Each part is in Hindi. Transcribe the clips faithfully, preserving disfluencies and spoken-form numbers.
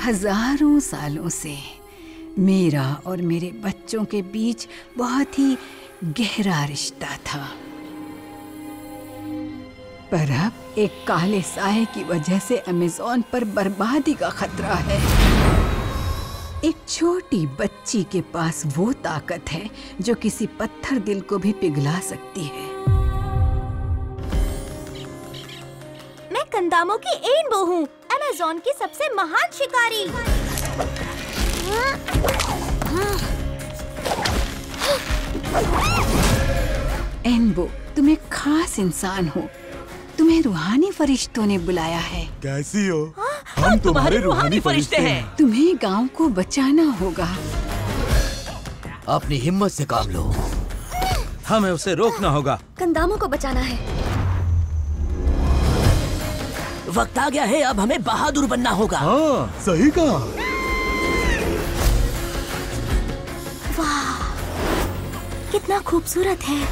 हजारों सालों से मेरा और मेरे बच्चों के बीच बहुत ही गहरा रिश्ता था, पर अब एक काले साए की वजह से अमेज़न पर बर्बादी का खतरा है। एक छोटी बच्ची के पास वो ताकत है जो किसी पत्थर दिल को भी पिघला सकती है। मैं कंदामो की एनबो हूँ, अमेज़न की सबसे महान शिकारी। एनबो, तुम एक खास इंसान हो। तुम्हें रूहानी फरिश्तों ने बुलाया है। कैसी हो? हम, हम तुम्हारे रूहानी फरिश्ते हैं। तुम्हें गांव को बचाना होगा। अपनी हिम्मत से काम लो। हमें उसे रोकना होगा। कंदामो को बचाना है। वक्त आ गया है, अब हमें बहादुर बनना होगा। हाँ, सही कहा। वाह, कितना खूबसूरत है।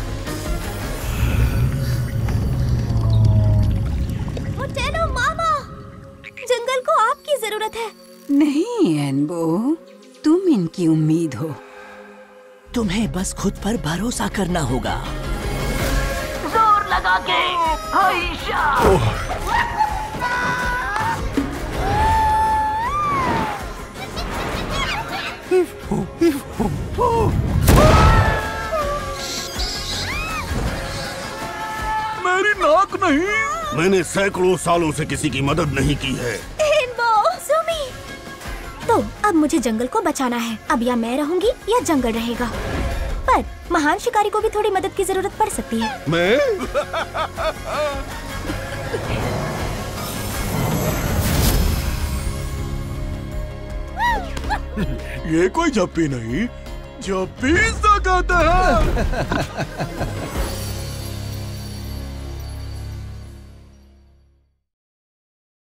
मोटेलो मामा, जंगल को आपकी जरूरत है। नहीं एनबो, तुम इनकी उम्मीद हो। तुम्हें बस खुद पर भरोसा करना होगा। जोर लगा के हाइशा। मेरी नाक नहीं। मैंने सैकड़ों सालों से किसी की मदद नहीं की है। एनबो, सुमी। तो अब मुझे जंगल को बचाना है। अब या मैं रहूंगी या जंगल रहेगा। पर महान शिकारी को भी थोड़ी मदद की जरूरत पड़ सकती है। मैं? ये कोई झप्पी नहीं, झप्पी सा कहते हैं।